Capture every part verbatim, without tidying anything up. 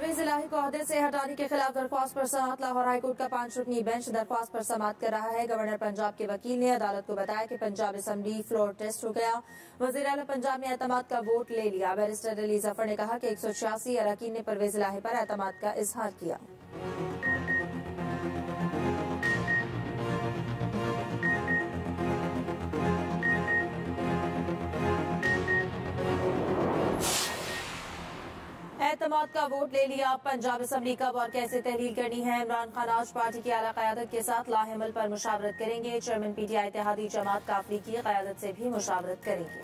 परवेज इलाही को ओहदे से हटाने के खिलाफ दरख्वास्त पर समाअत। लाहौर हाईकोर्ट का पांच रुकनी बेंच दरख्वास्त पर समाअत कर रहा है। गवर्नर पंजाब के वकील ने अदालत को बताया कि पंजाब असम्बली फ्लोर टेस्ट हो गया। वजीर आला पंजाब ने एतमाद का वोट ले लिया। बैरिस्टर अली जफर ने कहा कि एक सौ छियासी अरकान ने परवेज इलाही पर एतमाद का इजहार किया। एतमाद का वोट ले लिया। पंजाब असम्बली कब और कैसे तहलील करनी है। इमरान खान आज पार्टी की आला क़यादत के साथ लाहेमल पर मुशावरत करेंगे। चेयरमैन पीटीआई इत्तेहादी जमात का अफ्रीकी क़यादत से भी मुशावरत करेंगे।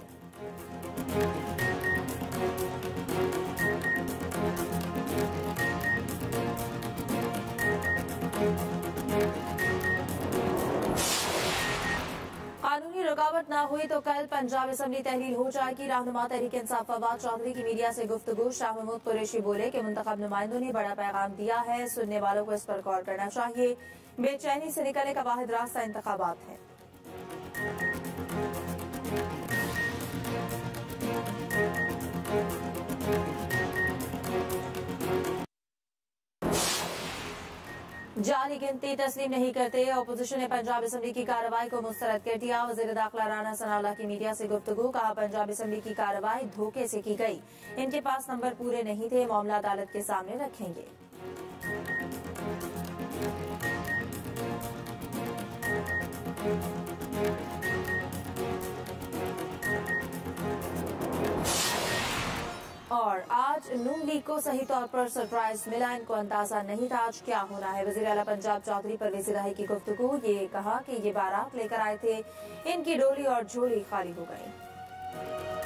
कानूनी रुकावट न हुई तो कल पंजाब असम्बली तहलील हो जाएगी। रहनुमा तहरीक इंसाफ फवाद चौधरी की मीडिया से गुफ्तगू। शाह महमूद कुरैशी बोले कि मुंतखब नुमाइंदों ने बड़ा पैगाम दिया है, सुनने वालों को इस पर गौर करना चाहिए। बेचैनी से निकलने का वाहिद रास्ता इंतखाबात है। जाली गिनती तस्लीम नहीं करते। अपोजिशन ने पंजाब असम्बली की कार्रवाई को मुस्तरद कर दिया। वज़ीर दाखिला राना सनाउल्लाह की मीडिया से गुफ्तगू। कहा पंजाब असम्बली की कार्रवाई धोखे से की गई। इनके पास नंबर पूरे नहीं थे। मामला अदालत के सामने रखेंगे। और आज नून लीग को सही तौर पर सरप्राइज मिला। इनको अंदाजा नहीं था आज क्या होना है। वज़ीर आला पंजाब चौधरी परवेज इलाही की गुफ्तगू। ये कहा कि ये बारात लेकर आए थे, इनकी डोली और झोली खाली हो गई।